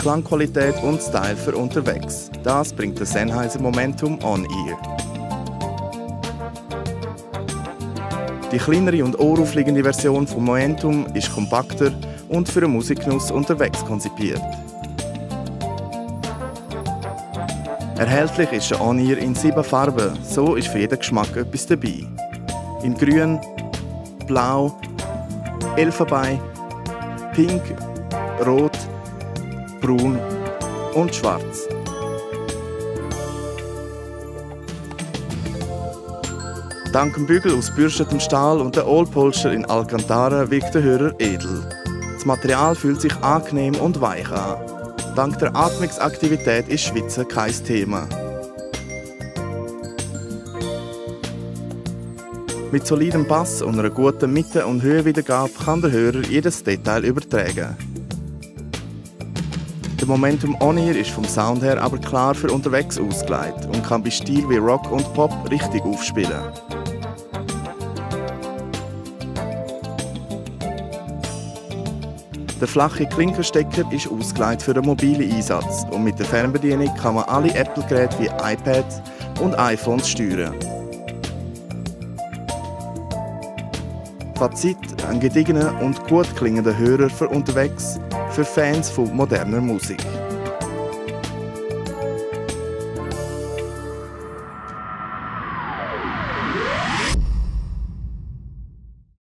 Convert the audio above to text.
Klangqualität und Style für unterwegs. Das bringt der Sennheiser Momentum On-Ear. Die kleinere und ohraufliegende Version vom Momentum ist kompakter und für einen Musikgenuss unterwegs konzipiert. Erhältlich ist der On-Ear in 7 Farben, so ist für jeden Geschmack etwas dabei. In Grün, Blau, Elfenbein, Pink, Rot, Braun und Schwarz. Dank dem Bügel aus bürstetem Stahl und der Allpolster in Alcantara wirkt der Hörer edel. Das Material fühlt sich angenehm und weich an. Dank der Atmungsaktivität ist Schwitzen kein Thema. Mit solidem Bass und einer guten Mitte- und Höhenwiedergabe kann der Hörer jedes Detail übertragen. Der Momentum On-Ear ist vom Sound her aber klar für unterwegs ausgelegt und kann bei Stil wie Rock und Pop richtig aufspielen. Der flache Klinkenstecker ist ausgelegt für den mobilen Einsatz und mit der Fernbedienung kann man alle Apple-Geräte wie iPads und iPhones steuern. Fazit: ein gediegener und gut klingender Hörer für unterwegs, für Fans von moderner Musik.